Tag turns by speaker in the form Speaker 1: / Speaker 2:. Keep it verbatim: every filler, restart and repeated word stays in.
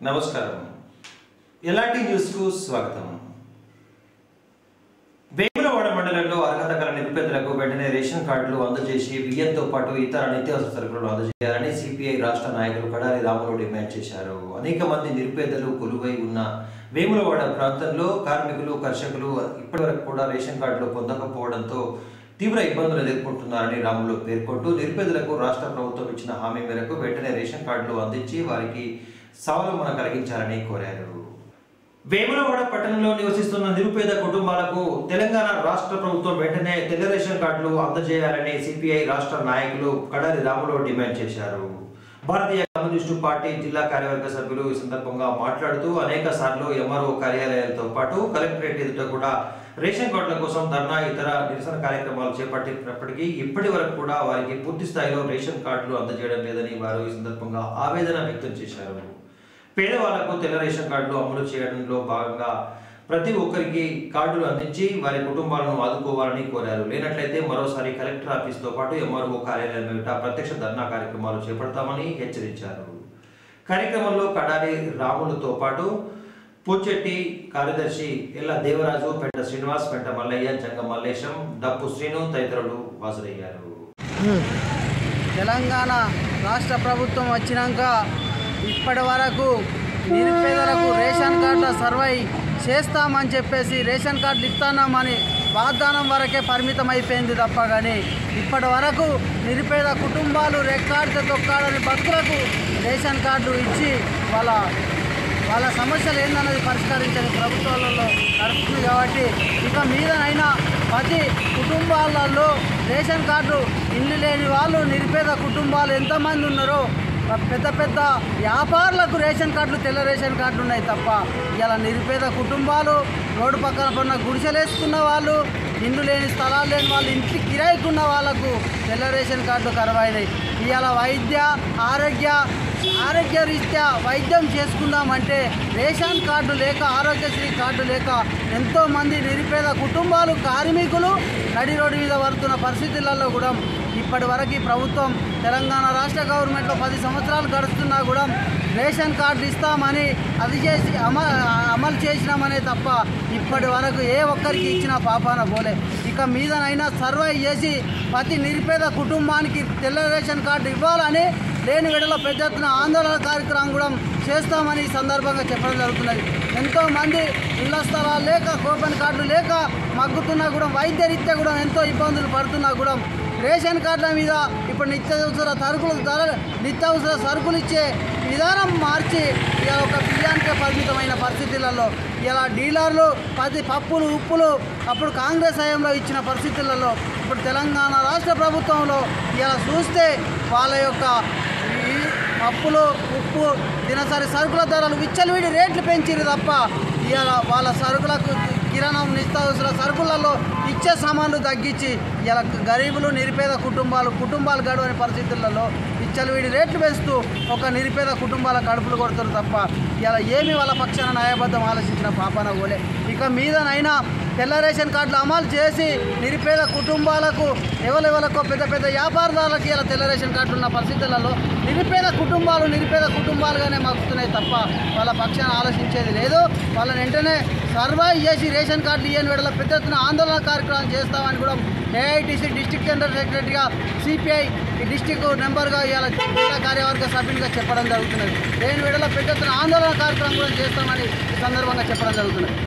Speaker 1: నమస్కారం ఎలాంటి న్యూస్ కు స్వాగతం। వేములవాడ మండలంలో అర్హత గల నిరుపేదలకు వెంటనే రేషన్ కార్డులు అందజేసి బియ్యంతో పాటు ఇతర నిత్యావసర సరుకులు అందజేయాలని సిపిఐ రాష్ట్ర నాయకులు కడారి రాములు డిమాండ్ చేశారు। అనేక మంది నిరుపేదలు కొలువై ఉన్న వేములవాడ ప్రాంతంలో కార్మికులు కర్షకులు ఇప్పటివరకు కూడా రేషన్ కార్డులు పొందకపోవడంతో తీవ్ర ఇబ్బందులు ఎదుర్కొంటున్నారని రాములు పేర్కొంటూ నిరుపేదలకు రాష్ట్ర ప్రభుత్వం ఇచ్చిన హామీ మేరకు వెంటనే రేషన్ కార్డులు అందించి వారికి సవలమన కలిగించాలని కోరారు। వేములవాడ పట్టణంలో నివసిస్తున్న నిరుపేద కుటుంబాలకు తెలంగాణ రాష్ట్ర ప్రభుత్వం వెంటనే తెల్ల రేషన్ కార్డులు అందజేయాలని సిపిఐ రాష్ట్ర నాయకులు కడారి రాములు డిమాండ్ చేశారు। భారతీయ కమ్యూనిస్టు పార్టీ జిల్లా కార్యవర్గ సభ్యులు ఈ సందర్భంగా మాట్లాడుతూ అనేక సార్లు ఎంఆర్ఓ కార్యాలయాలతో పాటు కలెక్టరేట్ ఎదుట కూడా రేషన్ కార్డుల కోసం ధర్నా ఇతర నిరసన కార్యక్రమాలు చేపట్టినప్పటికీ ఇప్పటి వరకు కూడా వారికి పూర్తి స్థాయిలో రేషన్ కార్డులు అందజేయడం లేదని వారు ఈ సందర్భంగా ఆవేదన వ్యక్తం చేశారు। పేదవాళ్లకు తెల్ల రేషన్ కార్డులు అమలు చేయడంలో భాగంగా ప్రతి ఒక్కరికి కార్డులు అందించి వారి కుటుంబాలను ఆదుకోవాలని కోరారు। లేనట్లయితే మరోసారి కలెక్టర్ ఆఫీస్తో పాటు ఎంఆర్ఓ కార్యాలయం ఎదుట ప్రత్యక్ష ధర్నా కార్యక్రమాలు చేపడతామని హెచ్చరించారు। కార్యక్రమంలో కడారి రాములతో పాటు పూచెట్టి కార్యదర్శి ఎల్ల దేవరాజు, పెంట శ్రీనివాస్, పెంట మల్లయ్య, జంగ మల్లేశం, డప్పు శ్రీను తదితరులు హాజరయ్యారు।
Speaker 2: తెలంగాణ రాష్ట్ర ప్రభుత్వం వచ్చినాక ఇప్పటి వరకు నిరుపేదలకు రేషన్ కార్డుల సర్వై చేస్తామని చెప్పేసి రేషన్ కార్డులు ఇస్తున్నామని వాగ్దానం వరకే పరిమితం అయిపోయింది తప్ప కానీ ఇప్పటి వరకు నిరుపేద కుటుంబాలు రెక్కాడితే తొక్కాడని భక్తులకు రేషన్ కార్డు ఇచ్చి వాళ్ళ వాళ్ళ సమస్యలు ఏందన్నది పరిష్కరించని ప్రభుత్వాలలో నడుస్తుంది కాబట్టి ఇక మీదనైనా ప్రతి కుటుంబాలలో రేషన్ కార్డు ఇల్లు లేని వాళ్ళు నిరుపేద కుటుంబాలు ఎంతమంది ఉన్నారో పెద్ద పెద్ద వ్యాపారులకు రేషన్ కార్డులు తెల్ల రేషన్ కార్డులు ఉన్నాయి తప్ప ఇలా నిరుపేద కుటుంబాలు రోడ్డు పక్కన పడిన గుడిసెలు వేసుకున్న వాళ్ళు, ఇల్లు లేని స్థలాలు లేని వాళ్ళు, ఇంటి కిరాయికున్న వాళ్ళకు తెల్ల రేషన్ కార్డులు కరువైనాయి। ఇవాళ వైద్య ఆరోగ్య ఆరోగ్య రీత్యా వైద్యం చేసుకుందామంటే రేషన్ కార్డు లేక, ఆరోగ్యశ్రీ కార్డు లేక ఎంతోమంది నిరుపేద కుటుంబాలు కార్మికులు నడి రోడ్డు మీద పడుతున్న పరిస్థితులలో కూడా ఇప్పటి వరకు ప్రభుత్వం తెలంగాణ రాష్ట్ర గవర్నమెంట్లో పది సంవత్సరాలు గడుస్తున్నా కూడా రేషన్ కార్డు ఇస్తామని అది చేసి అమ అమలు చేసినామనే తప్ప ఇప్పటి వరకు ఏ ఒక్కరికి ఇచ్చిన పాపాన పోలే। ఇక మీదనైనా సర్వే చేసి ప్రతి నిరుపేద కుటుంబానికి తెల్ల రేషన్ కార్డు ఇవ్వాలని లేని విడలో పెద్ద ఎత్తున ఆందోళన కార్యక్రమం కూడా చేస్తామని ఈ సందర్భంగా చెప్పడం జరుగుతున్నది। ఎంతోమంది ఇళ్ల స్థలాలు లేక, కూపన్ కార్డులు లేక మగ్గుతున్నా కూడా, వైద్య రీత్యా కూడా ఎంతో ఇబ్బందులు పడుతున్నా కూడా రేషన్ కార్డుల మీద ఇప్పుడు నిత్యావసర సరుకులు ధర నిత్యావసర సరుకులు ఇచ్చే విధానం మార్చి ఇలా ఒక బియ్యానికే పరిమితమైన పరిస్థితులలో ఇలా డీలర్లు పది పప్పులు ఉప్పులు అప్పుడు కాంగ్రెస్ హయాంలో ఇచ్చిన పరిస్థితులలో ఇప్పుడు తెలంగాణ రాష్ట్ర ప్రభుత్వంలో ఇలా చూస్తే వాళ్ళ యొక్క పప్పులు ఉప్పు దినసరి సరుకుల ధరలు విచ్చలవిడి రేట్లు పెంచిరు తప్ప ఇలా వాళ్ళ సరుకులకు కిరాణం నిత్యావసర సరుకులలో ఇచ్చే సామాన్లు తగ్గించి ఇలా గరీబులు నిరుపేద కుటుంబాలు కుటుంబాలు గడవని పరిస్థితులలో విచ్చలవిడి రేట్లు పెంచుతూ ఒక నిరుపేద కుటుంబాల కడుపులు కొడుతారు తప్ప ఇలా ఏమి వాళ్ళ పక్షాన న్యాయబద్ధం ఆలోచించిన పాపన పోలే। ఇక మీదనైనా తెల్ల రేషన్ కార్డులు అమలు చేసి నిరుపేద కుటుంబాలకు ఎవరెవరికో పెద్ద పెద్ద వ్యాపారదారులకి ఇలా తెల్ల రేషన్ కార్డులు ఉన్న పరిస్థితులలో నిరుపేద కుటుంబాలు నిరుపేద కుటుంబాలుగానే మగ్గుతున్నాయి తప్ప వాళ్ళ పక్షాన ఆలోచించేది లేదు। వాళ్ళని వెంటనే సర్వే చేసి రేషన్ కార్డులు ఇయ్యని విడల పెద్ద ఎత్తున ఆందోళన కార్యక్రమం చేస్తామని కూడా ఏఐటీసీ డిస్ట్రిక్ట్ జనరల్ సెక్రటరీగా, సిపిఐ డిస్ట్రిక్ట్ మెంబర్గా ఇవాళ జిల్లా కార్యవర్గ సభ్యునిగా చెప్పడం జరుగుతున్నది। లేని విడల పెద్ద ఎత్తున ఆందోళన కార్యక్రమం కూడా చేస్తామని ఈ సందర్భంగా చెప్పడం జరుగుతున్నది।